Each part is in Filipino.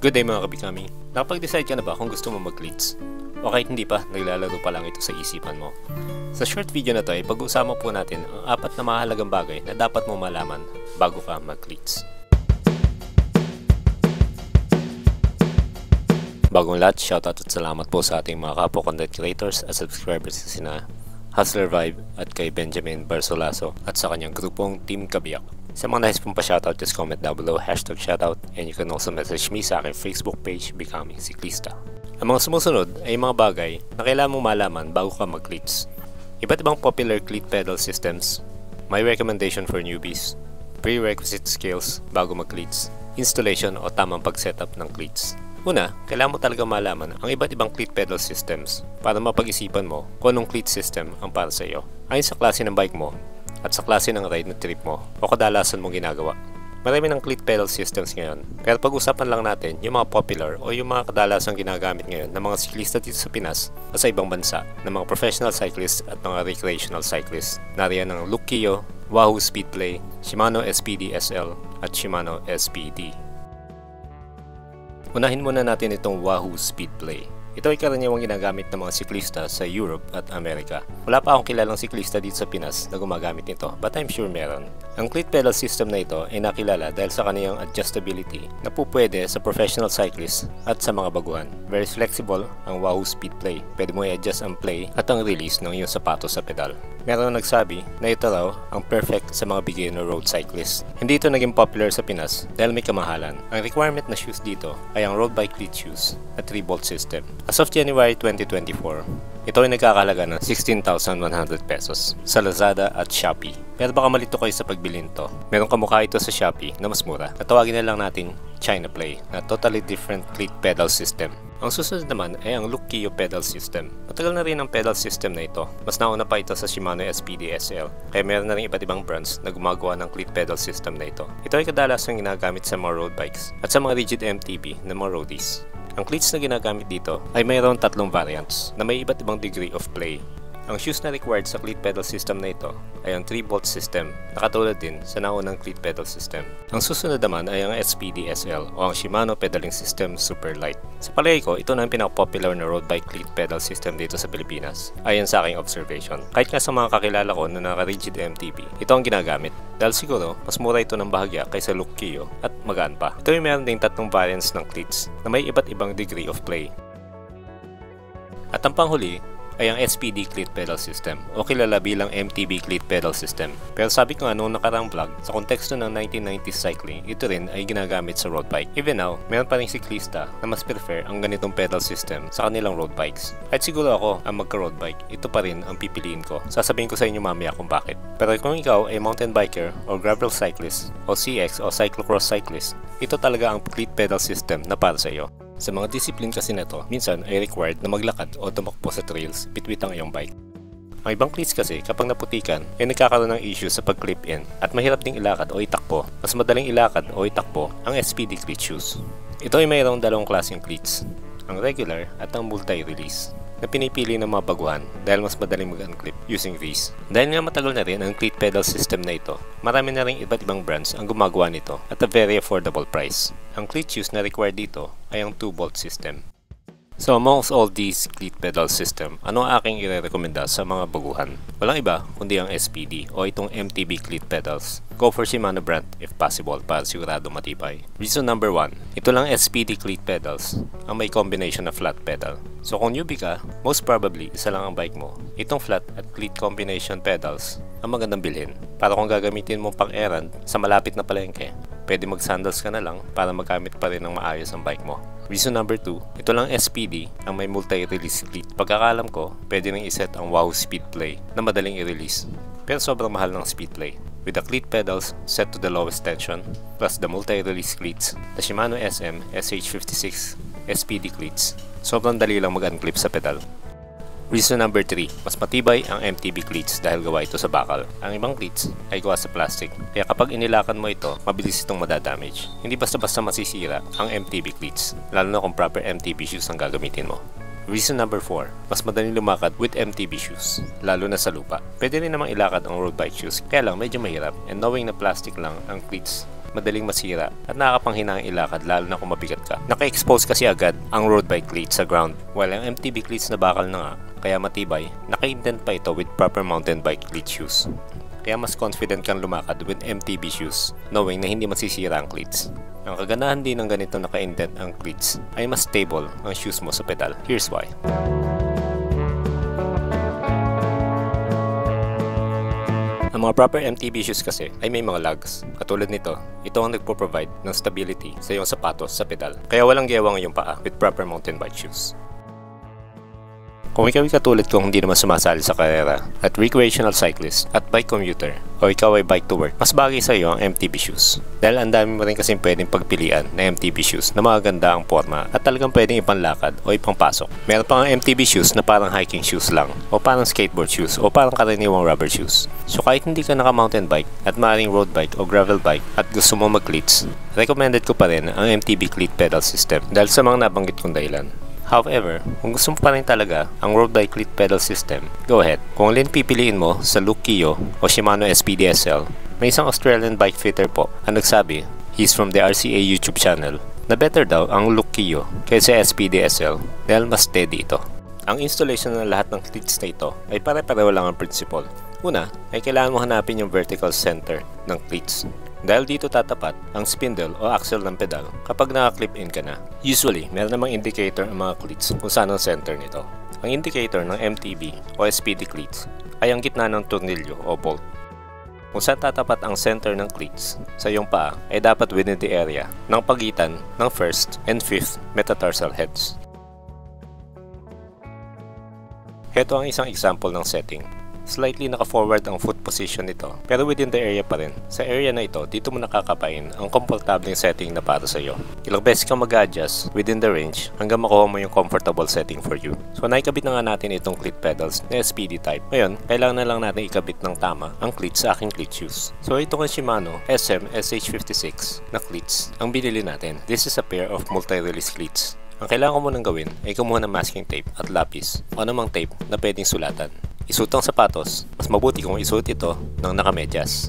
Good day mga kabikami. Nakapag-decide ka na ba kung gusto mo mag-cleats? O kahit hindi pa, naglalaro pa lang ito sa isipan mo. Sa short video na to ay pag-usapan po natin ang 4 na mahalagang bagay na dapat mo malaman bago ka mag-cleats. Bagong lahat, shoutout at salamat po sa ating mga kapwa content creators at subscribers sa sina Hustler Vibe at kay Benjamin Barsolaso at sa kanyang grupong Team Kabiyak. Sa mga nais pong pa-shoutout, just comment down below, #shoutout, and you can also message me sa aking Facebook page, Becoming Siklista. Ang mga sumusunod ay mga bagay na kailangan mong malaman bago ka mag-cleats. Iba't ibang popular cleat pedal systems, my recommendation for newbies, prerequisite skills bago mag-cleats, installation o tamang pag-setup ng cleats. Una, kailangan mo talaga malaman ang iba't ibang cleat pedal systems para mapag-isipan mo kung anong cleat system ang para sa iyo. Ayon sa klase ng bike mo at sa klase ng ride na trip mo o kadalasan mong ginagawa. Marami ng cleat pedal systems ngayon, pero pag-usapan lang natin yung mga popular o yung mga kadalasang ginagamit ngayon ng mga siklista dito sa Pinas o sa ibang bansa ng mga professional cyclists at mga recreational cyclists. Nariyan ng Lucchio, Wahoo Speedplay, Shimano SPD SL at Shimano SPD. Unahin muna natin itong Wahoo Speedplay. Ito ay karaniwang ginagamit ng mga siklista sa Europe at Amerika. Wala pa akong kilalang siklista dito sa Pinas na gumagamit nito, but I'm sure meron. Ang cleat pedal system na ito ay nakilala dahil sa kaniyang adjustability na pupwede sa professional cyclists at sa mga baguhan. Very flexible ang Wahoo Speedplay. Pwede mo i-adjust ang play at ang release ng iyong sapatos sa pedal. Meron nagsabi na ito raw ang perfect sa mga beginner road cyclists. Hindi ito naging popular sa Pinas dahil may kamahalan. Ang requirement na shoes dito ay ang road bike cleat shoes na 3-bolt system. As of January 2024, ito ay nagkakahalaga ng 16,100 pesos sa Lazada at Shopee. Pero baka malito kayo sa pagbili nito. Meron kamukha ito sa Shopee na mas mura. Natawagin na lang natin China Play na totally different cleat pedal system. Ang susunod naman ay ang Lucchio pedal system. Matagal na rin ang pedal system na ito. Mas nauna pa ito sa Shimano SPD SL. Kaya meron na rin iba't ibang brands na gumagawa ng cleat pedal system na ito. Ito ay kadalasang ginagamit sa mga road bikes at sa mga rigid MTB na mga roadies. Ang cleats na ginagamit dito ay mayroon 3 variants na may iba't ibang degree of play. Ang shoes na required sa cleat pedal system na ito ay ang 3-bolt system na katulad din sa naunang cleat pedal system. Ang susunod naman ay ang SPD SL o ang Shimano Pedaling System Super Light. Sa palagay ko, ito na ang pinaka-popular na road bike cleat pedal system dito sa Pilipinas ayon sa aking observation. Kahit nga sa mga kakilala ko na naka-rigid MTB, ito ang ginagamit. Dahil siguro, mas mura ito ng bahagya kaysa Lucchio at magaan pa. Ito ay meron ding 3 variants ng cleats na may iba't ibang degree of play. At ang panghuli ay ang SPD Cleat Pedal System o kilala bilang MTB Cleat Pedal System. Pero sabi ko nga noong nakaraang vlog, sa konteksto ng 1990s cycling, ito rin ay ginagamit sa road bike. Even now, meron pa rin siklista na mas prefer ang ganitong pedal system sa kanilang road bikes. Kahit siguro ako ang magka-road bike, ito pa rin ang pipiliin ko. Sasabihin ko sa inyo mamaya kung bakit. Pero kung ikaw ay mountain biker o gravel cyclist o CX o cyclocross cyclist, ito talaga ang cleat pedal system na para sa iyo. Sa mga discipline kasi nito, minsan ay required na maglakad o tumakbo sa trails bitbit ang iyong bike. Ang ibang cleats kasi kapag naputikan ay nagkakaroon ng issue sa pag-clip in at mahirap ding ilakad o itakbo. Mas madaling ilakad o itakbo ang SPD cleat shoes. Ito ay mayroong 2 klaseng cleats, ang regular at ang multi-release na pinipili ng mga baguhan dahil mas madaling mag-unclip using these. Dahil nga matagal na rin ang cleat pedal system na ito, marami na rin iba't ibang brands ang gumagawa nito at a very affordable price. Ang cleat shoes na required dito ay ang 2-bolt system. So amongst all these cleat pedal system, ano ang aking irerekomenda sa mga baguhan? Walang iba kundi ang SPD o itong MTB cleat pedals. Go for Shimano brand if possible para sigurado matibay. Reason number 1, ito lang SPD cleat pedals ang may combination na flat pedal. So kung newbie ka, most probably isa lang ang bike mo. Itong flat at cleat combination pedals ang magandang bilhin para kung gagamitin mo pang errand sa malapit na palengke. Pwede mag-sandals ka na lang para magamit pa rin ng maayos ang bike mo. Reason number 2, ito lang SPD ang may multi-release cleat. Pagkakalam ko, pwede nang iset ang Wahoo Speedplay na madaling i-release. Pero sobrang mahal ng Speedplay. With the cleat pedals set to the lowest tension, plus the multi-release cleats, the Shimano SM SH56 SPD cleats, sobrang dali lang mag-unclip sa pedal. Reason number 3, mas matibay ang MTB cleats dahil gawa ito sa bakal. Ang ibang cleats ay gawa sa plastic, kaya kapag inilakan mo ito, mabilis itong madadamage. Hindi basta-basta masisira ang MTB cleats, lalo na kung proper MTB shoes ang gagamitin mo. Reason number 4, mas madaling lumakad with MTB shoes, lalo na sa lupa. Pwede rin namang ilakad ang road bike shoes, kaya lang medyo mahirap, and knowing na plastic lang ang cleats, madaling masira at nakakapanghinang ilakad lalo na kung mabigat ka. Naka-expose kasi agad ang road bike cleats sa ground, while ang MTB cleats na bakal na nga, kaya matibay, naka-indent pa ito with proper mountain bike cleat shoes. Kaya mas confident kang lumakad with MTB shoes, knowing na hindi masisira ang cleats. Ang kaganahan din ng ganito naka-indent ang cleats ay mas stable ang shoes mo sa pedal. Here's why. Ang mga proper MTB shoes kasi ay may mga lugs. Katulad nito, ito ang nagpo-provide ng stability sa iyong sapatos sa pedal. Kaya walang gewang iyong paa with proper mountain bike shoes. Kung ikaw ay katulad kong hindi naman sumasali sa karera at recreational cyclist at bike commuter o ikaw ay bike to work, mas bagay sa iyo ang MTB shoes. Dahil ang dami mo rin kasing pwedeng pagpilian na MTB shoes na magaganda ang forma at talagang pwedeng ipanlakad o ipangpasok. Meron pa ang MTB shoes na parang hiking shoes lang o parang skateboard shoes o parang karaniwang rubber shoes. So kahit hindi ka naka mountain bike at maaaring road bike o gravel bike at gusto mo mag-cleats, recommended ko pa rin ang MTB cleat pedal system dahil sa mga nabanggit kong dahilan. However, kung gusto mo pa rin talaga ang road bike cleat pedal system, go ahead. Kung alin pipiliin mo sa Luke Keyo o Shimano SPD SL, may isang Australian bike fitter po ang nagsabi, he's from the RCA YouTube channel, na better daw ang Luke Keyo kaysa SPD SL dahil mas steady ito. Ang installation ng lahat ng cleats na ito ay pare-pareho lang ang principle. Una, ay kailangan mo hanapin yung vertical center ng cleats. Dahil dito tatapat ang spindle o axle ng pedal kapag naka-clip in ka na. Usually, meron namang indicator ang mga cleats kung saan ang center nito. Ang indicator ng MTB o SPD cleats ay ang gitna ng tornilyo o bolt. Kung saan tatapat ang center ng cleats sa iyong paa ay dapat within the area ng pagitan ng 1st and 5th metatarsal heads. Ito ang isang example ng setting. Slightly naka-forward ang foot position nito, pero within the area pa rin. Sa area na ito, dito mo nakakapain ang komportableng setting na para sa iyo. Ilang beses kang mag-adjust within the range hanggang makuha mo yung comfortable setting for you. So naikabit na nga natin itong cleat pedals na SPD type. Ngayon, kailangan na lang natin ikabit ng tama ang cleats sa aking cleat shoes. So ito ang Shimano SM SH56 na cleats ang binili natin. This is a pair of multi-release cleats. Ang kailangan mo munang gawin ay kumuha ng masking tape at lapis o anumang tape na pwedeng sulatan. Isuot ang sapatos, mas mabuti kung isuot ito ng nakamedyas.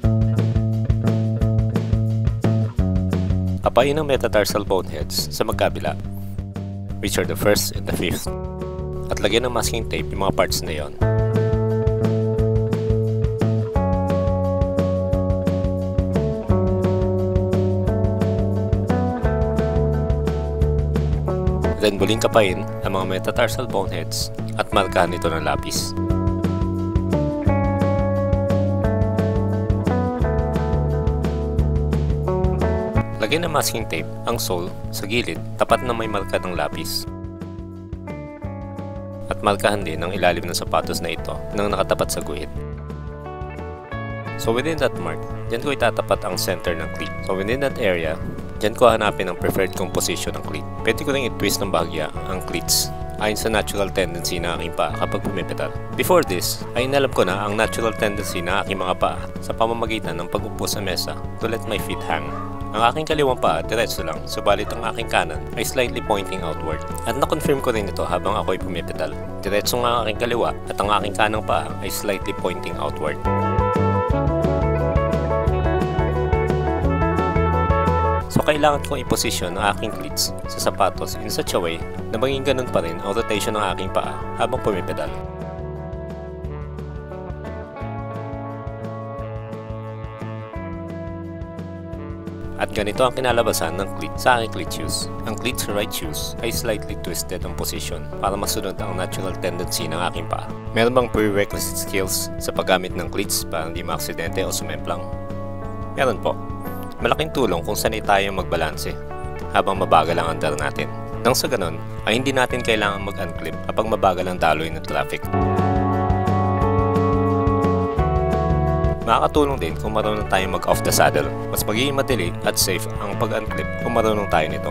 Kapain ang metatarsal bone heads sa magkabila, which are the 1st and the 5th. At lagyan ng masking tape yung mga parts na yon. Then muling kapain ang mga metatarsal bone heads at markahan ito ng lapis. Lagyan ng masking tape ang sole sa gilid tapat na may marka ng lapis. At markahan din ang ilalim ng sapatos na ito nang nakatapat sa guhit. So within that mark, dyan ko itatapat ang center ng cleat. So within that area, dyan ko hanapin ang preferred composition ng cleat. Pwede ko rin i-twist ng bahagya ang cleats ayon sa natural tendency na aking paa kapag pumipedal. Before this, ay inalam ko na ang natural tendency na aking mga paa sa pamamagitan ng pag-upo sa mesa to let my feet hang. Ang aking kaliwang paa, diretso lang, subalit ang aking kanan ay slightly pointing outward. At na-confirm ko rin ito habang ako ay pumipedal. Diretso nga ang aking kaliwa at ang aking kanang paa ay slightly pointing outward. So kailangan kong i-position ang aking cleats sa sapatos in such a way na maging ganun pa rin ang rotation ng aking paa habang pumipedal. At ganito ang kinalabasan ng cleat sa aking cleat shoes. Ang cleat sa right shoes ay slightly twisted ang position para masunod ang natural tendency ng aking paa. Meron bang prerequisite skills sa paggamit ng cleats para hindi maaksidente o sumemplang? Meron po. Malaking tulong kung sanay tayo magbalanse habang mabagal ang andar natin. Nang sa ganun, ay hindi natin kailangan mag-unclip kapag mabagal ang daloy ng traffic. Makakatulong din kung marunong tayong mag-off the saddle. Mas magiging madali at safe ang pag-unclip kung marunong tayo nito.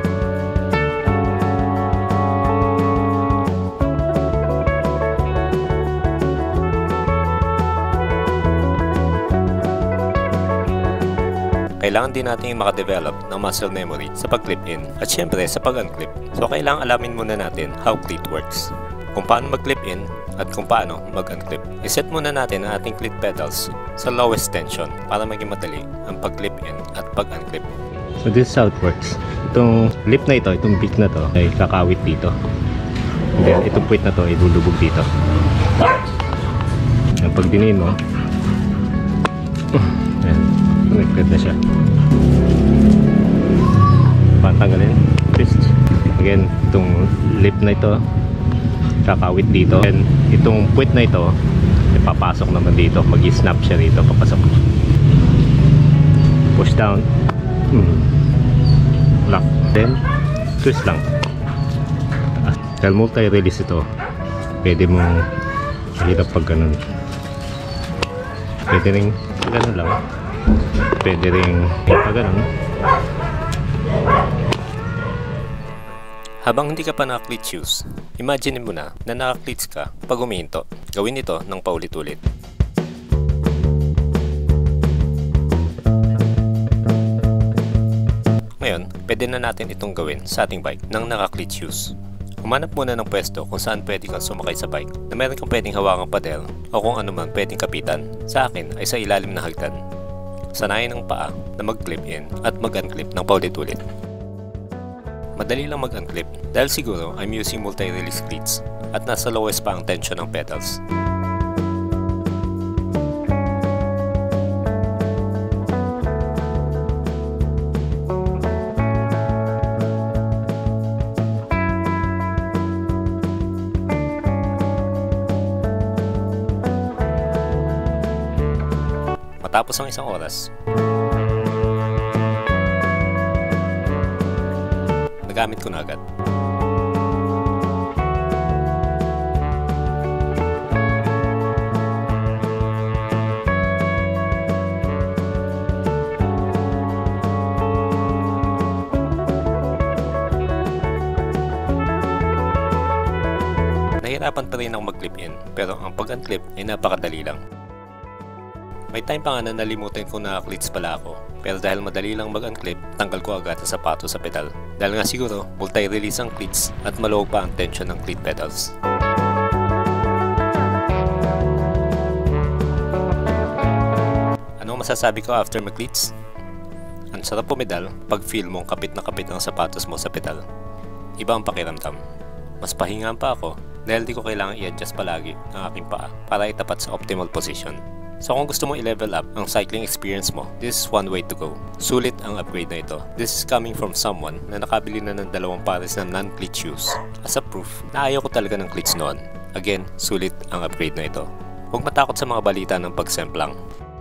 Kailangan din natin makadevelop ng muscle memory sa pag-clip in at syempre sa pag-unclip. So kailangan alamin muna natin how cleat works. kung paano mag-clip in at kung paano mag-unclip. I-set muna natin ang ating clip pedals sa lowest tension para maging madali ang pag-clip in at pag-unclip. So this is how it works. Itong lip na ito, itong beak na to ay kakawit dito. And then itong puwit na to ay lulubog dito. Ang pag dinin mo, ayan, connected na siya. Pantanggalin, twist. Again, itong lip na ito kakawit dito, and itong puwit na ito ipapasok naman dito, mag-snap siya dito, papasok, push down, lock, then twist lang. Dahil multi-release ito, pwede mong mahirap pag ganun, pwede rin ganun lang, pwede rin pag ganun. Habang hindi ka pa naka-cleat shoes, imagine mo na naka-cleats ka pag humihinto. Gawin ito ng paulit-ulit. Ngayon, pwede na natin itong gawin sa ating bike ng naka-cleat shoes. Humanap muna ng pwesto kung saan pwede kang sumakay sa bike na meron kang pwedeng hawakang padel o kung ano man pwedeng kapitan. Sa akin ay sa ilalim ng hagdan. Sanayin ng paa na mag-clip in at mag-unclip ng paulit-ulit. Madali lang mag-unclip dahil siguro I'm using multi-release cleats at nasa lowest pa ang tension ng pedals. Matapos ang isang oras, nagamit ko na agad. Nahirapan pa rin ako mag-clip in, pero ang pag-unclip ay napakadali lang. May time pa nga na nalimutan kung naka-cleats pala ako, pero dahil madali lang mag-unclip, tanggal ko agad ang sapatos sa pedal. Dahil nga siguro, multi-release ang cleats at maluwag pa ang tension ng cleat pedals. Anong masasabi ko after mag-cleats? Ang sarap pumedal pag feel mong kapit na kapit ang sapatos mo sa pedal. Iba ang pakiramdam. Mas pahingaan pa ako dahil di ko kailangan i-adjust palagi ang aking paa para itapat sa optimal position. So kung gusto mong i-level up ang cycling experience mo, this is one way to go. Sulit ang upgrade na ito. This is coming from someone na nakabili na ng 2 pares na non-cleat shoes. As a proof, na ayaw ko talaga ng cleats noon. Again, sulit ang upgrade na ito. Huwag matakot sa mga balita ng pagsemplang.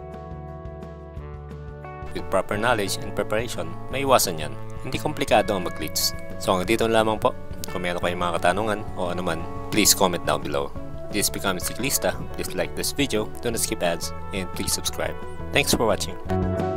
With proper knowledge and preparation, may iwasan yan. Hindi komplikado ang mag-cleats. So hanggang dito lamang po. Kung meron kayong mga katanungan o anuman, please comment down below. This is Becoming Ciclista. Please like this video, do not skip ads, and please subscribe. Thanks for watching.